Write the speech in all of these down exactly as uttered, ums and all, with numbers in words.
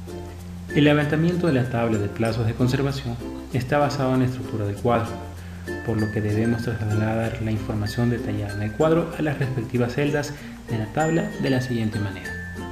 El levantamiento de la tabla de plazos de conservación está basado en la estructura del cuadro, por lo que debemos trasladar la información detallada en el cuadro a las respectivas celdas de la tabla de la siguiente manera.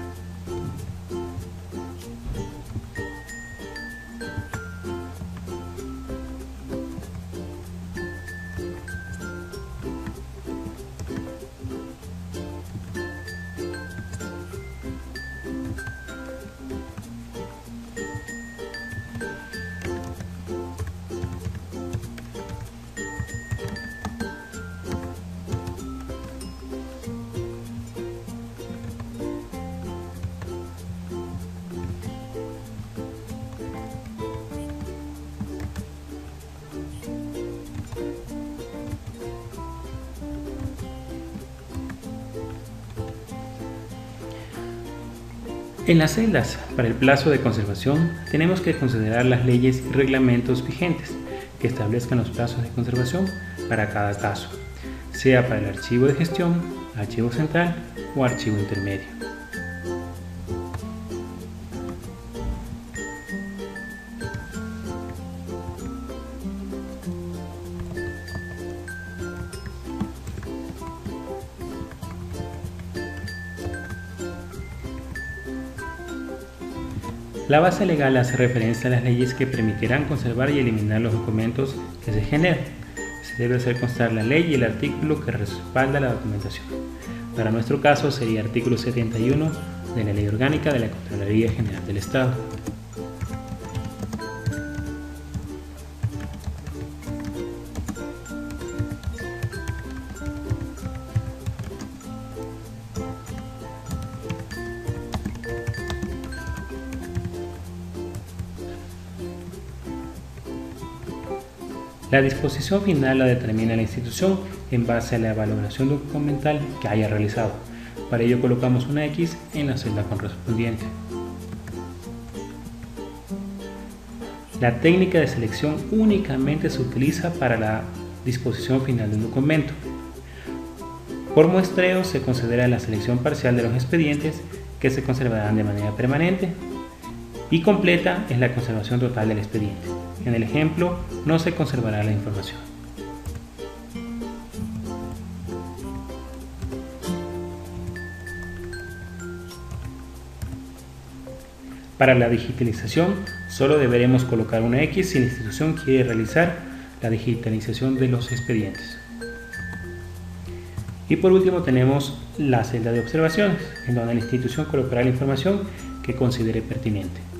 En las celdas para el plazo de conservación tenemos que considerar las leyes y reglamentos vigentes que establezcan los plazos de conservación para cada caso, sea para el archivo de gestión, archivo central o archivo intermedio. La base legal hace referencia a las leyes que permitirán conservar y eliminar los documentos que se generen. Se debe hacer constar la ley y el artículo que respalda la documentación. Para nuestro caso sería el artículo setenta y uno de la Ley Orgánica de la Contraloría General del Estado. La disposición final la determina la institución en base a la valoración documental que haya realizado. Para ello colocamos una X en la celda correspondiente. La técnica de selección únicamente se utiliza para la disposición final del documento. Por muestreo se considera la selección parcial de los expedientes que se conservarán de manera permanente y completa es la conservación total del expediente. En el ejemplo, no se conservará la información. Para la digitalización, solo deberemos colocar una X si la institución quiere realizar la digitalización de los expedientes. Y por último tenemos la celda de observaciones, en donde la institución colocará la información que considere pertinente.